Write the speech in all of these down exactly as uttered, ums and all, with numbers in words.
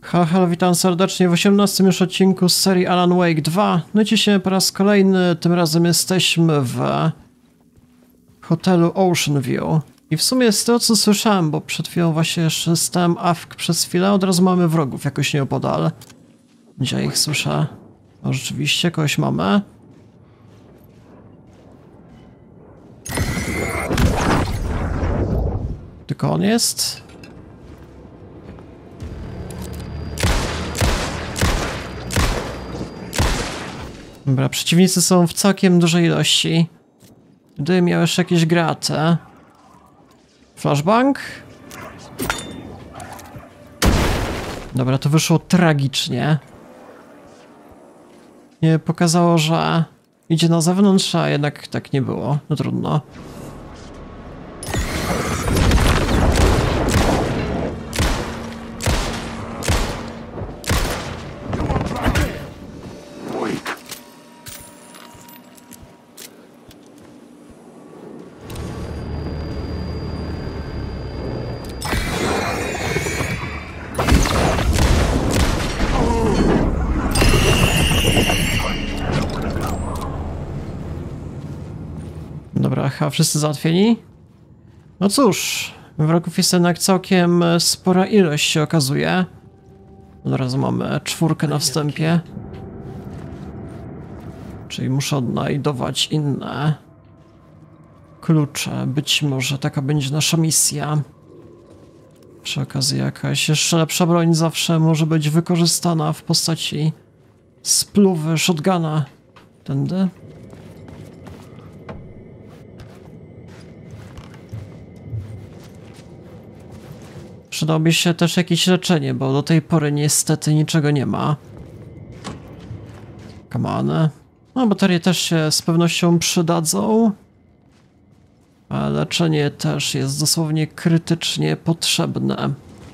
Halo, halo, witam serdecznie w osiemnastym już odcinku z serii Alan Wake dwa. No i dzisiaj po raz kolejny, tym razem jesteśmy w hotelu Ocean View. I w sumie z tego co słyszałem, bo przed chwilą właśnie jeszcze stałem awk przez chwilę, od razu mamy wrogów jakoś nieopodal. Gdzie ich słyszę? No rzeczywiście, kogoś mamy. Tylko on jest? Dobra, przeciwnicy są w całkiem dużej ilości. Gdybym miał jeszcze jakieś graty. Flashbang? Dobra, to wyszło tragicznie. Nie pokazało, że idzie na zewnątrz, a jednak tak nie było. No trudno. Dobra, chyba wszyscy załatwieni? No cóż, wrogów jest jednak całkiem spora ilość, się okazuje. Od razu mamy czwórkę na wstępie. Czyli muszę odnajdować inne klucze. Być może taka będzie nasza misja. Przy okazji jakaś jeszcze lepsza broń zawsze może być wykorzystana w postaci spluwy shotguna. Tędy. Przydałoby się też jakieś leczenie, bo do tej pory niestety niczego nie ma. Kamany. No, baterie też się z pewnością przydadzą. A leczenie też jest dosłownie krytycznie potrzebne.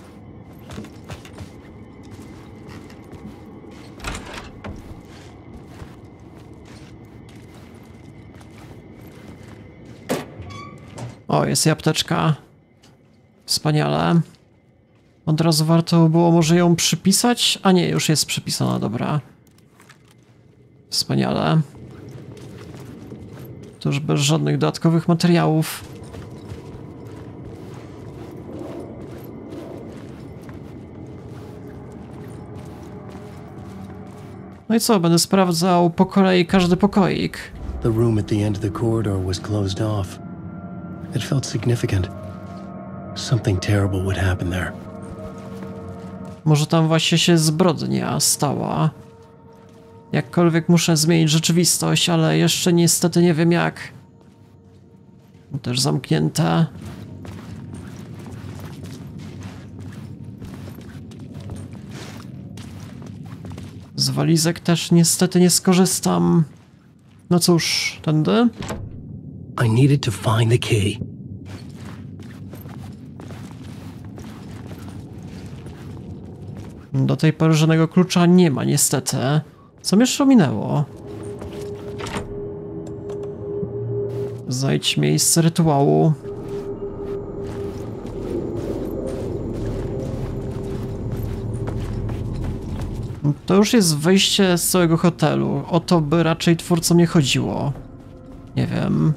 O, jest i apteczka. Wspaniale. Od razu warto było może ją przypisać? A nie, już jest przypisana, dobra. Wspaniale. To już bez żadnych dodatkowych materiałów. No i co, będę sprawdzał po kolei każdy pokoik. The room at the end of the corridor was closed off. It felt significant. Something terrible would happen there. Może tam właśnie się zbrodnia stała. Jakkolwiek muszę zmienić rzeczywistość, ale jeszcze niestety nie wiem jak. Też zamknięte. Z walizek też niestety nie skorzystam. No cóż, tędy? I needed to find the key. Do tej pory żadnego klucza nie ma, niestety. Co mnie jeszcze ominęło? Znajdź miejsce rytuału. To już jest wyjście z całego hotelu. O to by raczej twórcom nie chodziło. Nie wiem.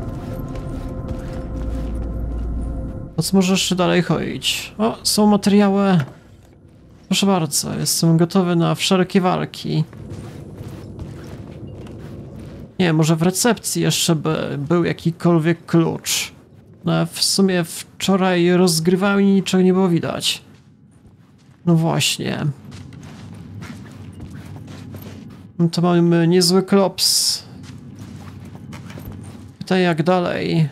Po co może jeszcze dalej chodzić? O, są materiały. Proszę bardzo, jestem gotowy na wszelkie walki. Nie, może w recepcji jeszcze by był jakikolwiek klucz. No, w sumie wczoraj rozgrywałem i niczego nie było widać. No właśnie. No to mamy niezły klops. Pytaj jak dalej.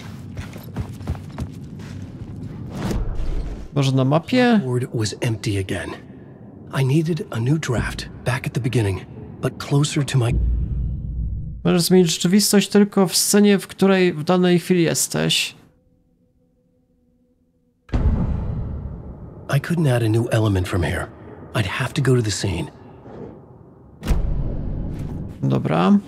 Może na mapie? The board was empty again. I needed a new draft back at the beginning, but closer to my... Możesz zmienić rzeczywistość tylko w scenie, w której w danej chwili jesteś. I couldn't add a new element from here. I'd have to go to the scene. Dobra.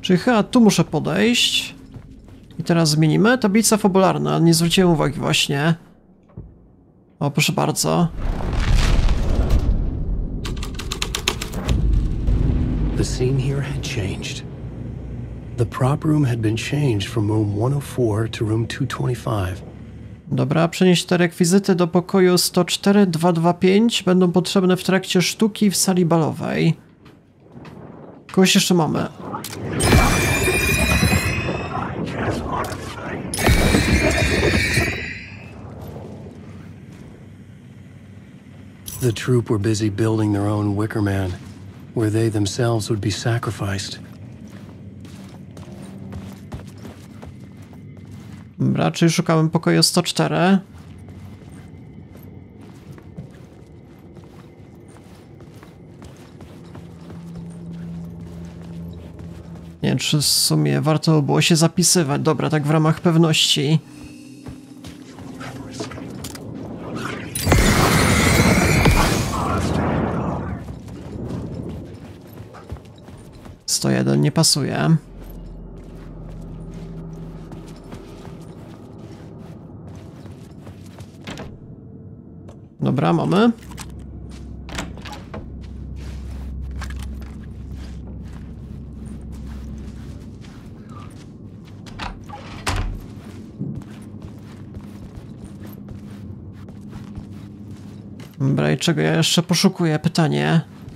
Czyli chyba tu muszę podejść. I teraz zmienimy. Tablica fabularna, nie zwróciłem uwagi właśnie. O, proszę bardzo. The scene here had changed. The prop room had been changed from room one oh four to room two twenty-five. Dobra, przenieść te rekwizyty do pokoju sto cztery dwieście dwadzieścia pięć. Będą potrzebne w trakcie sztuki w sali balowej. Kogoś jeszcze mamy. The troop were busy building their own Wicker Man, where they themselves would be sacrificed. Dobra, czyli szukamy pokoju sto cztery. Nie wiem, czy w sumie warto było się zapisywać. Dobra, tak w ramach pewności. sto jeden nie pasuje. Dobra, mamy. Dobra, i czego ja jeszcze poszukuję? Pytanie.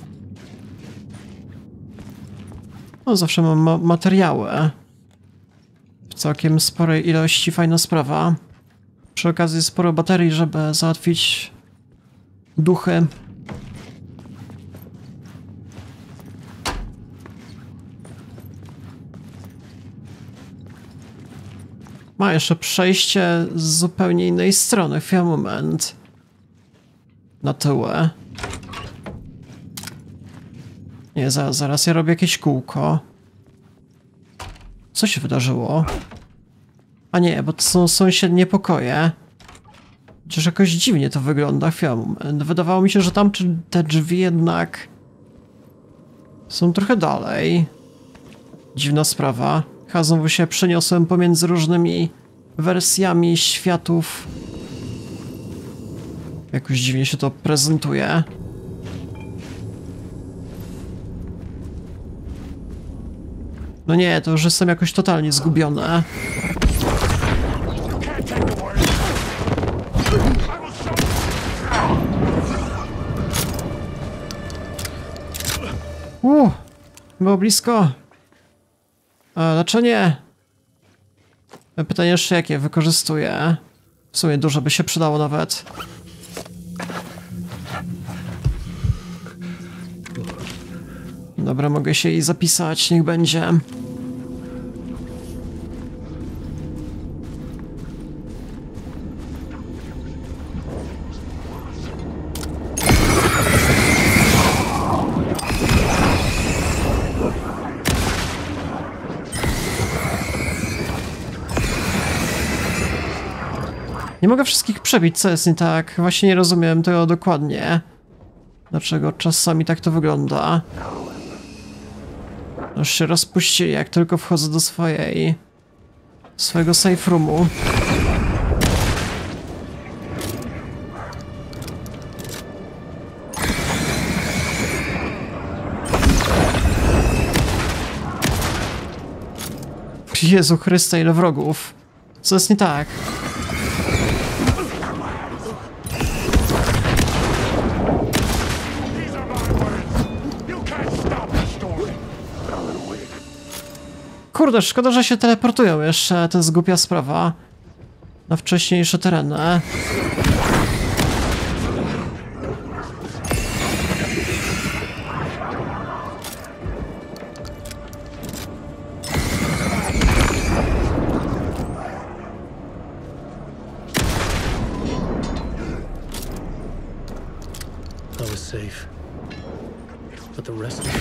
No, zawsze mam ma materiały. W całkiem sporej ilości, fajna sprawa. Przy okazji sporo baterii, żeby załatwić duchy. Ma jeszcze przejście z zupełnie innej strony. Chwila, moment. Na tyłę. Nie, zaraz, zaraz, ja robię jakieś kółko. Co się wydarzyło? A nie, bo to są sąsiednie pokoje. Chociaż jakoś dziwnie to wygląda. Chwila, moment. Wydawało mi się, że tam te drzwi jednak są trochę dalej. Dziwna sprawa. Chyba znowu się przeniosłem pomiędzy różnymi wersjami światów. Jakoś dziwnie się to prezentuje. No nie, to już jestem jakoś totalnie zgubiony. Uuu, było blisko. A leczenie. Pytanie jeszcze jakie wykorzystuję. W sumie dużo by się przydało nawet. Dobra, mogę się jej zapisać, niech będzie. Nie mogę wszystkich przebić, co jest nie tak? Właśnie nie rozumiem tego dokładnie. Dlaczego czasami tak to wygląda? Już się rozpuścili, jak tylko wchodzę do swojej... swojego safe roomu. Jezu Chryste, ile wrogów. Co jest nie tak? Kurde, szkoda, że się teleportują jeszcze, to jest głupia sprawa. Na wcześniejsze tereny. I was safe, but the rest of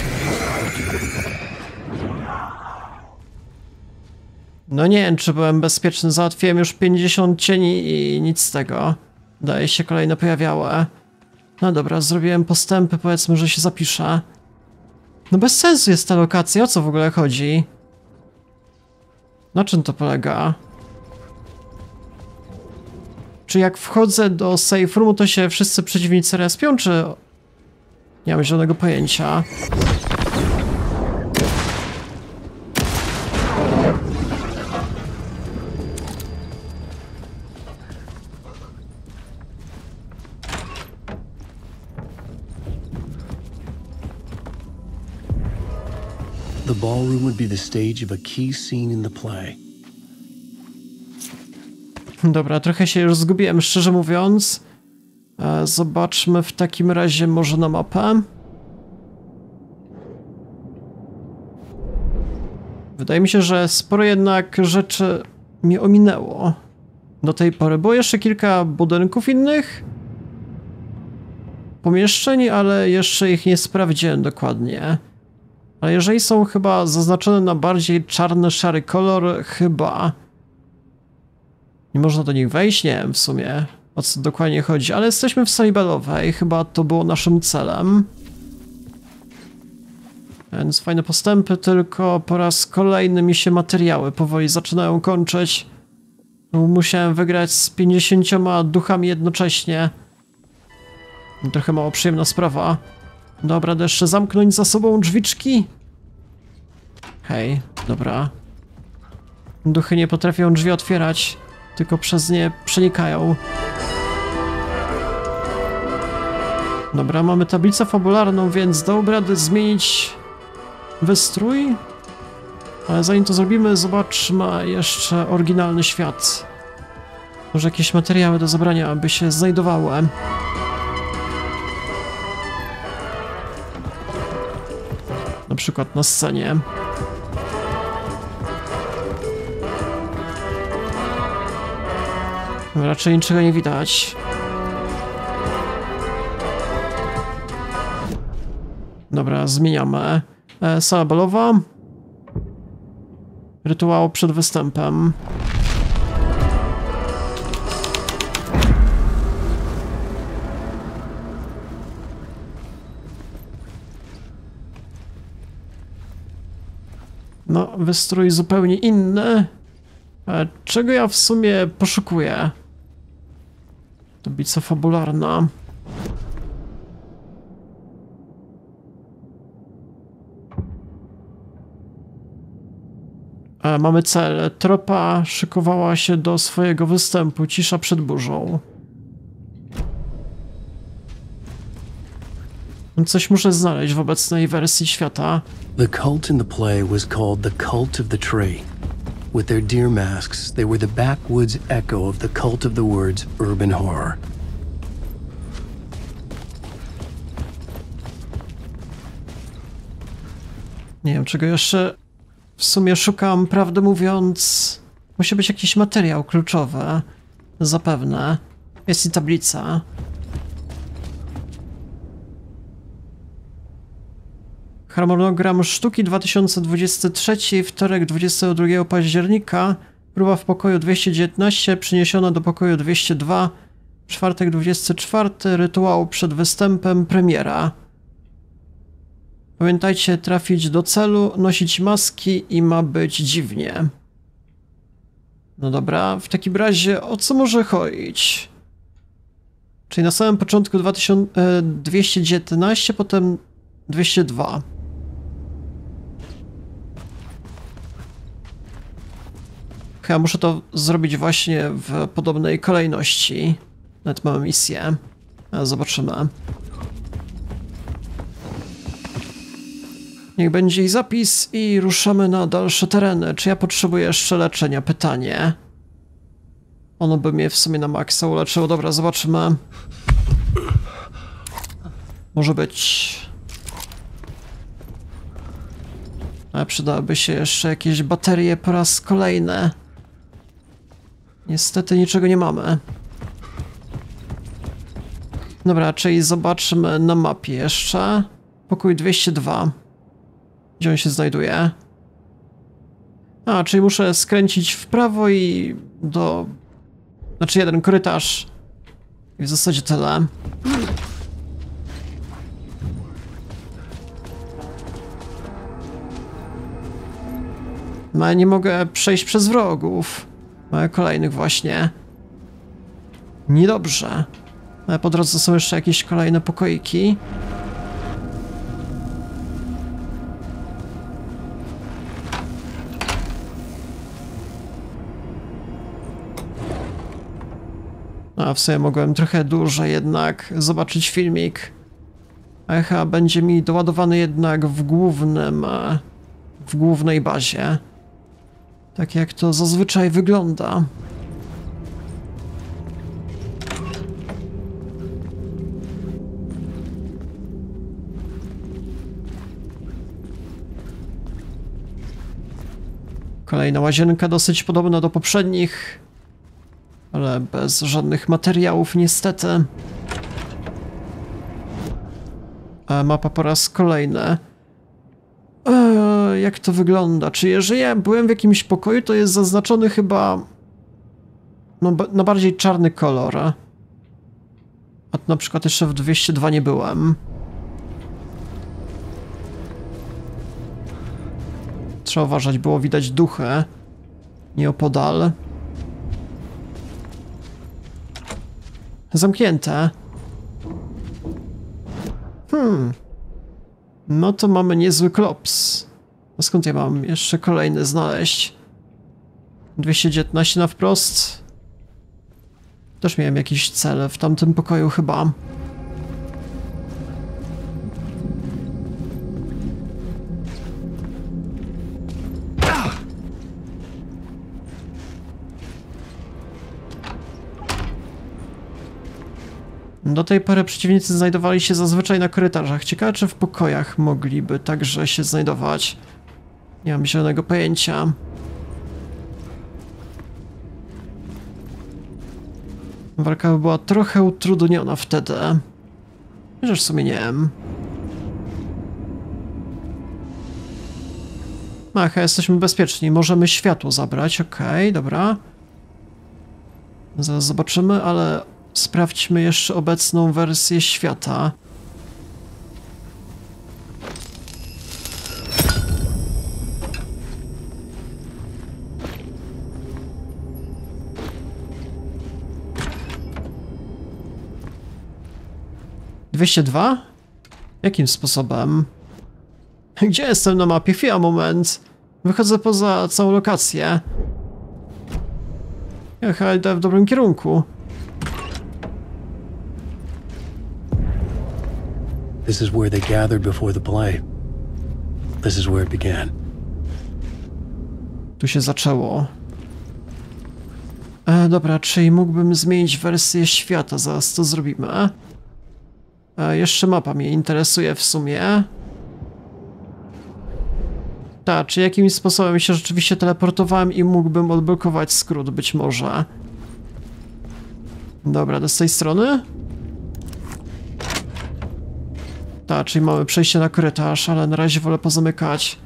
No nie wiem, czy byłem bezpieczny. Załatwiłem już pięćdziesiąt cieni i nic z tego. Daje się kolejne pojawiały. No dobra, zrobiłem postępy, powiedzmy, że się zapiszę. No bez sensu jest ta lokacja, o co w ogóle chodzi? Na czym to polega? Czy jak wchodzę do safe roomu, to się wszyscy przeciwnicy respią, czy... Nie mam żadnego pojęcia. The ballroom would be the stage of a key scene in the play. Dobra, trochę się już zgubiłem, szczerze mówiąc. E, zobaczmy w takim razie może na mapę. Wydaje mi się, że sporo jednak rzeczy mi ominęło do tej pory. Było jeszcze kilka budynków innych pomieszczeń, ale jeszcze ich nie sprawdziłem dokładnie. Ale jeżeli są chyba zaznaczone na bardziej czarny, szary kolor, chyba nie można do nich wejść, nie wiem w sumie o co dokładnie chodzi, ale jesteśmy w sali balowej, chyba to było naszym celem. Więc fajne postępy, tylko po raz kolejny mi się materiały powoli zaczynają kończyć. Musiałem wygrać z pięćdziesięcioma duchami jednocześnie. Trochę mało przyjemna sprawa. Dobra, da jeszcze zamknąć za sobą drzwiczki. Hej, dobra. Duchy nie potrafią drzwi otwierać, tylko przez nie przenikają. Dobra, mamy tablicę fabularną, więc dałby radę zmienić wystrój. Ale zanim to zrobimy, zobaczmy jeszcze oryginalny świat. Może jakieś materiały do zabrania by się znajdowały. Na przykład na scenie. Raczej niczego nie widać. Dobra, zmieniamy. E, sala balowa. Rytuał przed występem. No, wystrój zupełnie inny. E, czego ja w sumie poszukuję? Tablica fabularna. E, mamy cel. Tropa szykowała się do swojego występu. Cisza przed burzą. Coś muszę znaleźć w obecnej wersji świata. The cult in the play was called the Cult of the Tree. With their deer masks, they were the backwoods echo of the cult of the words urban horror. Nie wiem, czego jeszcze w sumie szukam, prawdę mówiąc. Musi być jakiś materiał kluczowy. Zapewne. Jest i tablica. Harmonogram sztuki dwa tysiące dwudziesty trzeci, wtorek dwudziestego drugiego października, próba w pokoju dwieście dziewiętnaście, przeniesiona do pokoju dwieście dwa, czwartek dwudziesty czwarty, rytuał przed występem, premiera. Pamiętajcie, trafić do celu, nosić maski i ma być dziwnie. No dobra, w takim razie o co może chodzić? Czyli na samym początku dwieście dziewiętnaście, potem dwieście dwa. Chyba muszę to zrobić właśnie w podobnej kolejności. Nawet mamy misję. Zobaczymy. Niech będzie i zapis i ruszamy na dalsze tereny. Czy ja potrzebuję jeszcze leczenia? Pytanie. Ono by mnie w sumie na maksa uleczyło. Dobra, zobaczymy. Może być. Ale przydałyby się jeszcze jakieś baterie po raz kolejny. Niestety niczego nie mamy. Dobra, czyli zobaczmy na mapie jeszcze. Pokój dwieście dwa. Gdzie on się znajduje? A, czyli muszę skręcić w prawo i do... Znaczy jeden korytarz. I w zasadzie tyle. No, nie mogę przejść przez wrogów. Mamy kolejnych właśnie. Niedobrze. Ale po drodze są jeszcze jakieś kolejne pokoiki. A w sumie mogłem trochę dłużej jednak zobaczyć filmik. A chyba będzie mi doładowany jednak w głównym, w głównej bazie. Tak jak to zazwyczaj wygląda. Kolejna łazienka, dosyć podobna do poprzednich, ale bez żadnych materiałów niestety. A mapa po raz kolejny. Eee, jak to wygląda? Czy jeżeli ja byłem w jakimś pokoju, to jest zaznaczony chyba no, na bardziej czarny kolor. A na przykład jeszcze w dwieście dwa nie byłem. Trzeba uważać, było widać duchy nieopodal. Zamknięte. Hmm. No to mamy niezły klops. A skąd ja mam jeszcze kolejny znaleźć? dwieście dziewiętnaście na wprost. Też miałem jakiś cel w tamtym pokoju chyba. Do tej pory przeciwnicy znajdowali się zazwyczaj na korytarzach. Ciekawe, czy w pokojach mogliby także się znajdować. Nie mam zielonego pojęcia. Walka by była trochę utrudniona wtedy. Chociaż w sumie nie wiem. Ach, jesteśmy bezpieczni. Możemy światło zabrać. Okej, okay, dobra. Zaraz zobaczymy, ale sprawdźmy jeszcze obecną wersję świata. dwieście dwa? Jakim sposobem? Gdzie jestem na mapie? Chwila, moment. Wychodzę poza całą lokację. Ja chyba idę w dobrym kierunku. This is where they gathered before the play. This is where it began. Tu się zaczęło. E, dobra, czyli mógłbym zmienić wersję świata, zaraz to zrobimy. E, jeszcze mapa mnie interesuje w sumie. Tak, czy jakimś sposobem się rzeczywiście teleportowałem i mógłbym odblokować skrót, być może. Dobra, do z tej strony? Tak, czyli mamy przejście na korytarz, ale na razie wolę pozamykać.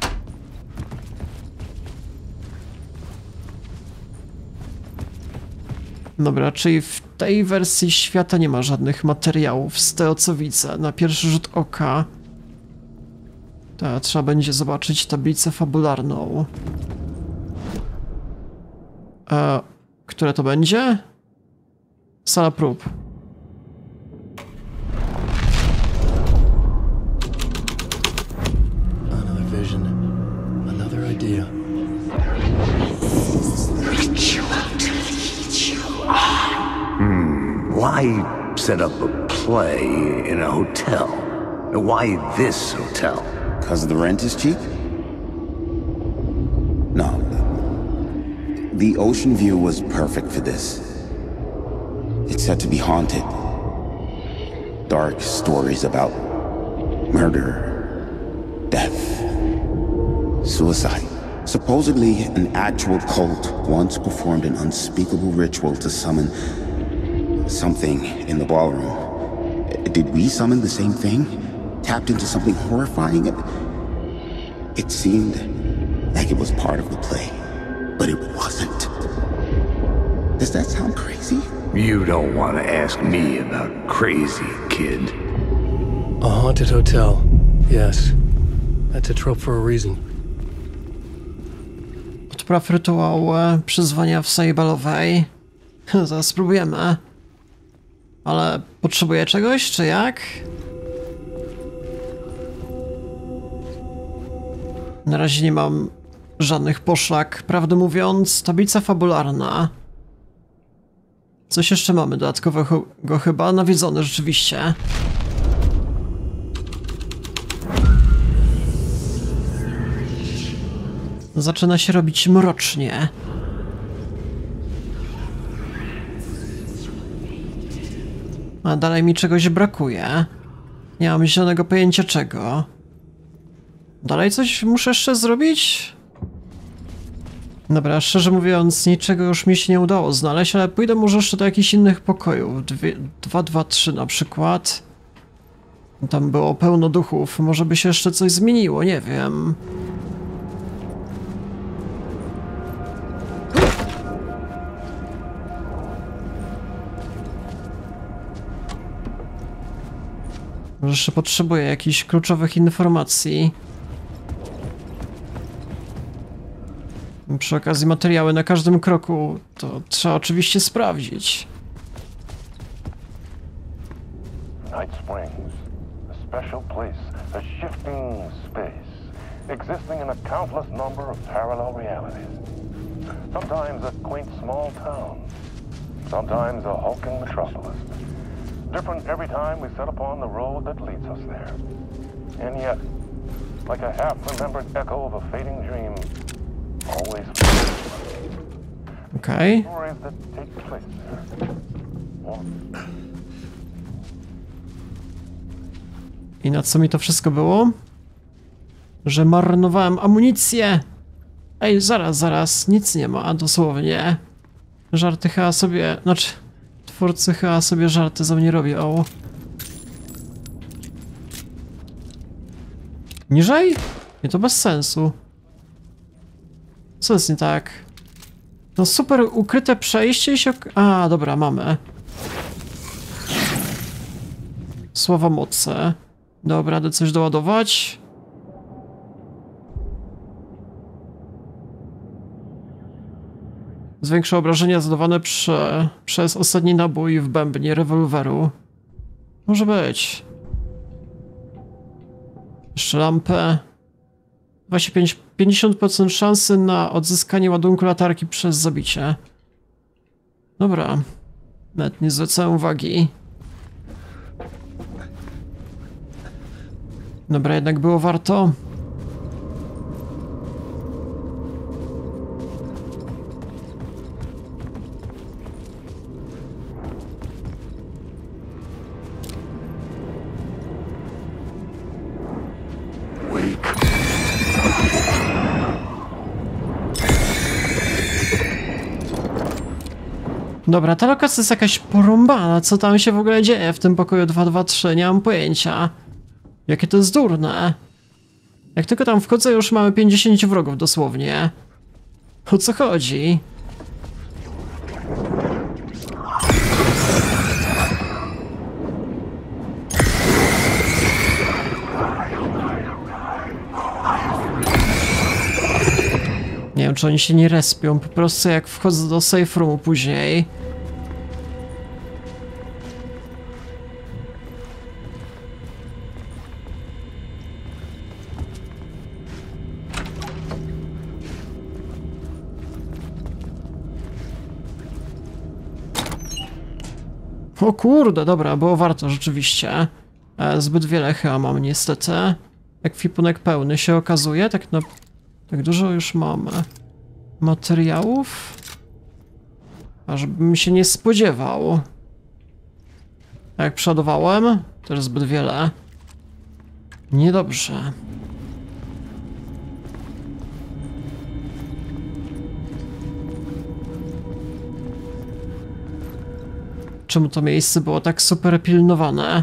Dobra, czyli w tej wersji świata nie ma żadnych materiałów, z tego co widzę, na pierwszy rzut oka. Tak, trzeba będzie zobaczyć tablicę fabularną. E, które to będzie? Sala prób. Another vision, another idea. Hmm, why set up a play in a hotel? Why this hotel? Because the rent is cheap? No. The ocean view was perfect for this. It's said to be haunted. Dark stories about murder, death, suicide. Supposedly, an actual cult once performed an unspeakable ritual to summon something in the ballroom. Did we summon the same thing? Tapped into something horrifying? It seemed like it was part of the play, but it wasn't. Does that sound crazy? You don't want to ask me about crazy, kid. A haunted hotel. Yes. That's a trope for a reason. wpraw rytuał e, przyzwania w Saibalowej. Zaraz spróbujemy. Ale potrzebuję czegoś, czy jak? Na razie nie mam żadnych poszlak. Prawdę mówiąc, tablica fabularna. Coś jeszcze mamy dodatkowego chyba. Nawiedzony rzeczywiście. Zaczyna się robić mrocznie. A dalej mi czegoś brakuje. Nie mam zielonego pojęcia czego. Dalej coś muszę jeszcze zrobić? Dobra, szczerze mówiąc, niczego już mi się nie udało znaleźć, ale pójdę może jeszcze do jakichś innych pokojów. dwa, dwa, trzy na przykład. Tam było pełno duchów, może by się jeszcze coś zmieniło, nie wiem. Może jeszcze potrzebuję jakichś kluczowych informacji. Przy okazji materiały na każdym kroku to trzeba oczywiście sprawdzić. Night Springs, a special place, a shifting space, existing in a countless number of parallel realities. Sometimes a quaint small town, sometimes a hulking metropolis. Different every time we set upon the road that leads us there. And yet, like a half-remembered echo of a fading dream, always Okej. stories that take place there. Well, I na co mi to wszystko było? Że marnowałem amunicję! Ej, zaraz, zaraz, nic nie ma, dosłownie. Żarty chyba sobie, znaczy... Twórcy chyba sobie żarty za mnie robią. Niżej? Nie, to bez sensu. Co jest nie tak? No super ukryte przejście i się... A, dobra, mamy. Słowa mocy. Dobra, radę coś doładować. Zwiększa obrażenia zadawane prze, przez ostatni nabój w bębnie rewolweru. Może być. Jeszcze lampę. dwadzieścia pięć, pięćdziesiąt procent szansy na odzyskanie ładunku latarki przez zabicie. Dobra. Nawet nie zwracałem uwagi. Dobra, jednak było warto. Dobra, ta lokacja jest jakaś porąbana. Co tam się w ogóle dzieje w tym pokoju dwa dwa trzy? Nie mam pojęcia. Jakie to jest durne. Jak tylko tam wchodzę, już mamy pięćdziesięciu wrogów dosłownie. O co chodzi? Nie wiem, czy oni się nie respią, po prostu jak wchodzę do safe roomu później. O kurde, dobra, było warto rzeczywiście. E, zbyt wiele chyba mam niestety. Ekwipunek pełny się okazuje, tak na... Tak dużo już mamy materiałów, aż bym się nie spodziewał. Jak przodowałem, też zbyt wiele. Niedobrze. Czemu to miejsce było tak super pilnowane?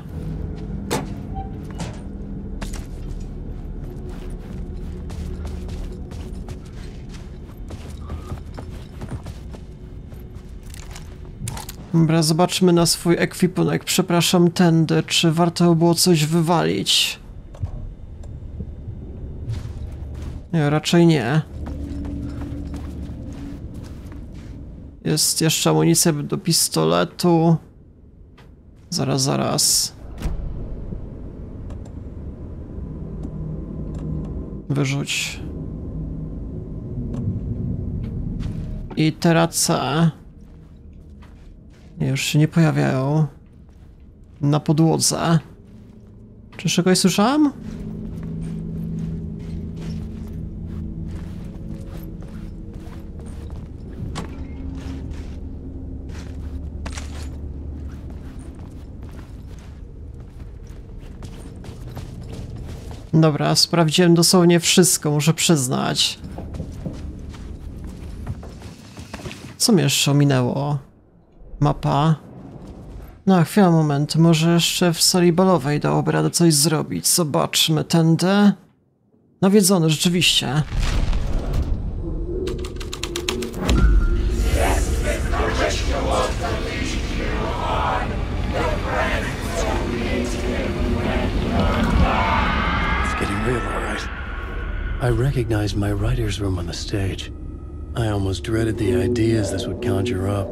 Dobra, zobaczmy na swój ekwipunek. Przepraszam, tędy. Czy warto było coś wywalić? Nie, raczej nie. Jest jeszcze amunicja do pistoletu. Zaraz, zaraz. Wyrzuć. I teraz C. Już się nie pojawiają. Na podłodze. Czy czegoś słyszałem? Dobra, sprawdziłem dosłownie wszystko, muszę przyznać. Co mnie jeszcze ominęło? Mapa. No, chwila, moment. Może jeszcze w sali balowej dałoby radę coś zrobić. Zobaczmy. Tędy. Nawiedzony, rzeczywiście. I recognized my writer's room on the stage. I almost dreaded the ideas this would conjure up.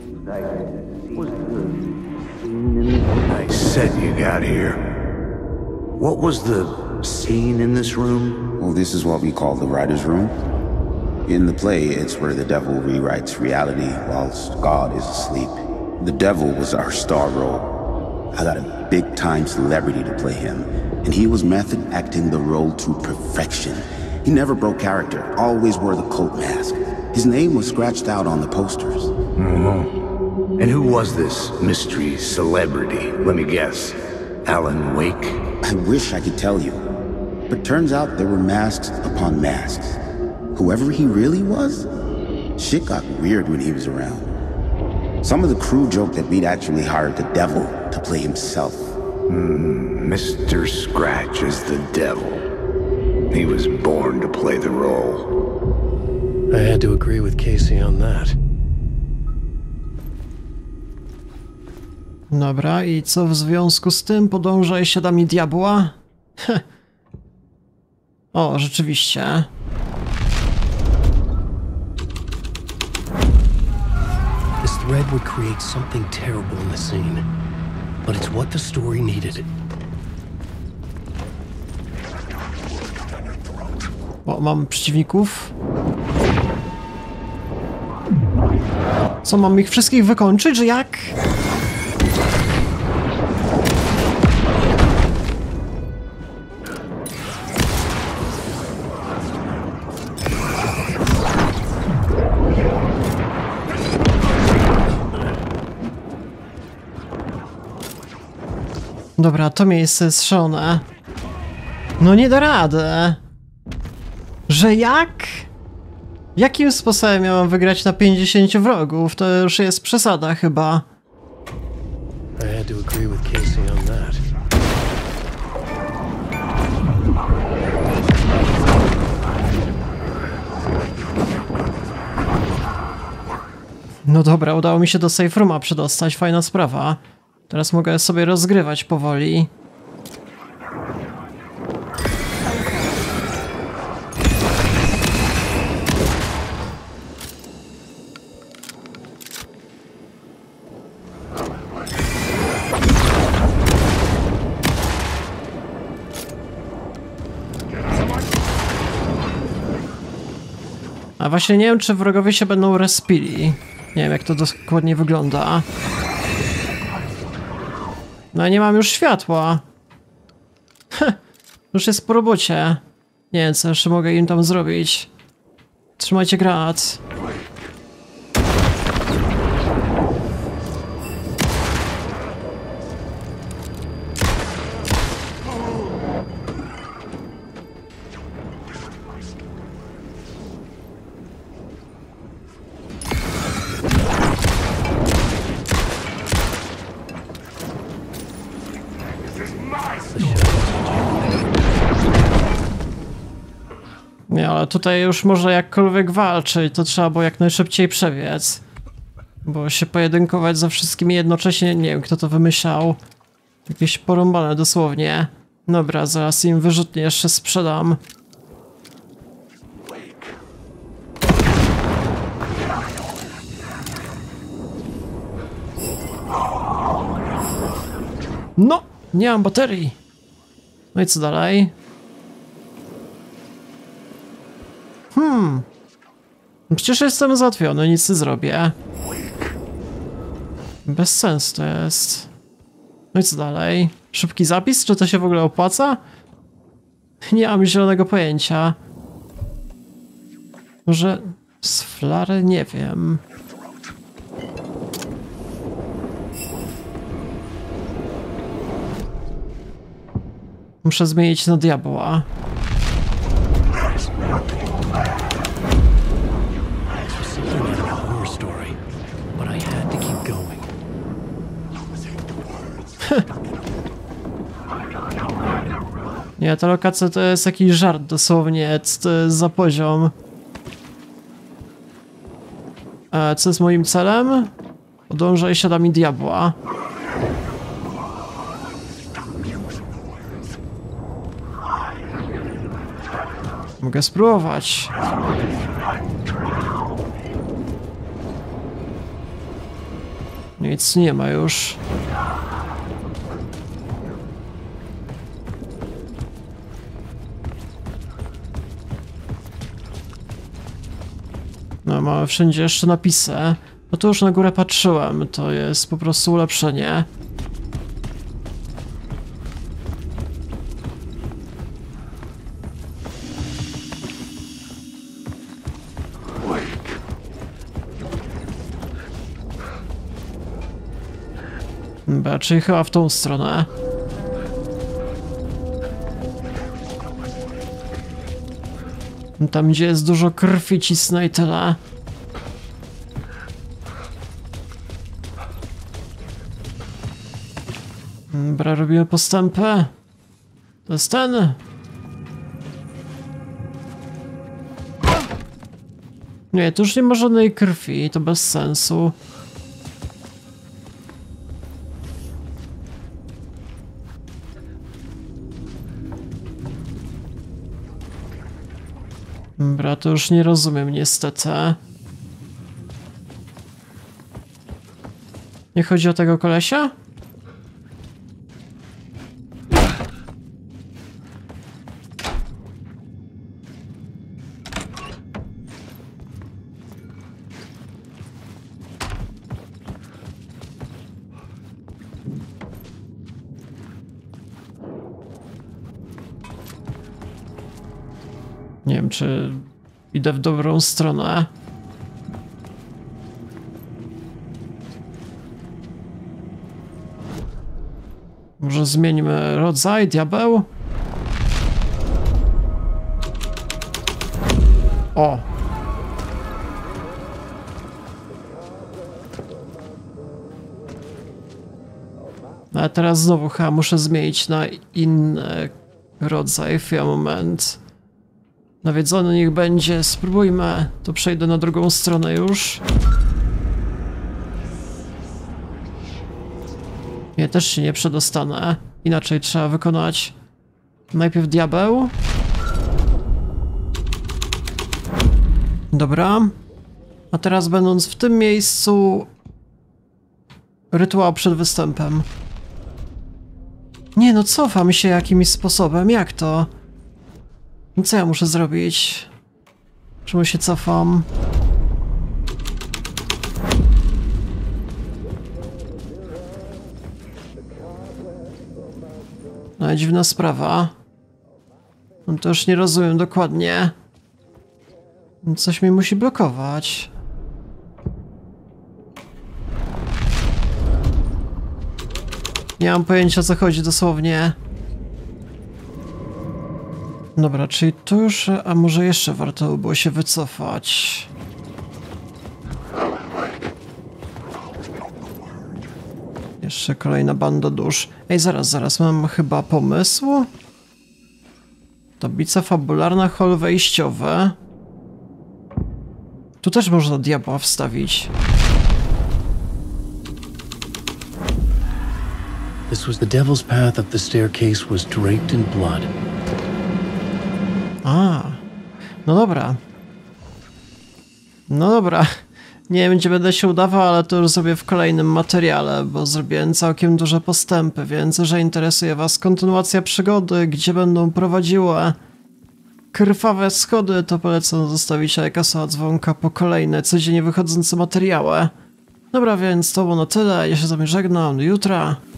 Nice set you got here. What was the scene in this room? Well, this is what we call the writer's room. In the play, it's where the devil rewrites reality whilst God is asleep. The devil was our star role. I got a big-time celebrity to play him, and he was method acting the role to perfection. He never broke character, always wore the cult mask. His name was scratched out on the posters. Mm-hmm. And who was this mystery celebrity? Let me guess. Alan Wake? I wish I could tell you, but turns out there were masks upon masks. Whoever he really was, shit got weird when he was around. Some of the crew joked that we'd actually hired the devil to play himself. Mm, Mister Scratch is the devil. He was born to play the role. I had to agree with Casey on that. Dobra, i co w związku z tym? Podążaj śladami diabła? Heh. O, rzeczywiście. This thread would create something terrible in the scene, but it's what the story needed. O, mam przeciwników. Co, mam ich wszystkich wykończyć, że jak? Dobra, to miejsce jest szalone. No nie da rady. Że jak? Jakim sposobem miałem wygrać na pięćdziesięciu wrogów? To już jest przesada chyba. I had to agree with Casey on that. No dobra, udało mi się do safe rooma przedostać, fajna sprawa. Teraz mogę sobie rozgrywać powoli. A właśnie nie wiem, czy wrogowie się będą respili. Nie wiem, jak to dokładnie wygląda. No nie mam już światła. Heh, już jest po robocie. Nie wiem, co jeszcze mogę im tam zrobić. Trzymajcie granat. Nie, ale tutaj już może jakkolwiek walczyć, to trzeba było jak najszybciej przebiec. Bo się pojedynkować ze wszystkimi jednocześnie, nie wiem kto to wymyślał. Jakieś porąbane dosłownie. Dobra, zaraz im wyrzutnie jeszcze sprzedam. No, nie mam baterii. No i co dalej? Hmm. Przecież jestem załatwiony, nic nie zrobię. Bez sensu to jest. No i co dalej? Szybki zapis? Czy to się w ogóle opłaca? Nie mam zielonego pojęcia. Może z flary? Nie wiem. Muszę zmienić na diabła. Nie, ta lokacja to jest jakiś żart dosłownie, co to jest za poziom. E, co jest moim celem? Podążaj śladami diabła. Mogę spróbować. Nic nie ma już. No, mamy wszędzie jeszcze napisy. No to już na górę patrzyłem, to jest po prostu ulepszenie. Dobra, czyli chyba w tą stronę. Tam, gdzie jest dużo krwi, cisnę i tyle. Dobra, robimy postępy. To jest ten. Nie, tu już nie ma żadnej krwi, to bez sensu. Dobra, to już nie rozumiem niestety. Nie chodzi o tego kolesia? Nie wiem, czy idę w dobrą stronę. Może zmieńmy rodzaj, diabeł? O! A teraz znowu chyba muszę zmienić na inny rodzaj. Chwila, moment. Nawiedzony niech będzie, spróbujmy. To przejdę na drugą stronę już. Nie, też się nie przedostanę. Inaczej trzeba wykonać. Najpierw diabeł. Dobra. A teraz będąc w tym miejscu... Rytuał przed występem. Nie no, cofam się jakimś sposobem. Jak to? Co ja muszę zrobić? Czemu się cofam? No, dziwna sprawa. No to już nie rozumiem dokładnie. Coś mnie musi blokować. Nie mam pojęcia, o co chodzi dosłownie. Dobra, czyli tu już, a może jeszcze warto by było się wycofać. Jeszcze kolejna banda dusz. Ej, zaraz, zaraz, mam chyba pomysł. Tablica fabularna, hol wejściowy. Tu też można diabła wstawić. This was the devil's path up the staircase was draped in blood. A, no dobra. No dobra. Nie wiem, gdzie będę się udawał, ale to już zrobię w kolejnym materiale, bo zrobiłem całkiem duże postępy, więc jeżeli interesuje was kontynuacja przygody, gdzie będą prowadziły krwawe schody, to polecam zostawić lajka, suba, dzwonka po kolejne codziennie wychodzące materiały. Dobra, więc to było na tyle, ja się z wami żegnam, do jutra.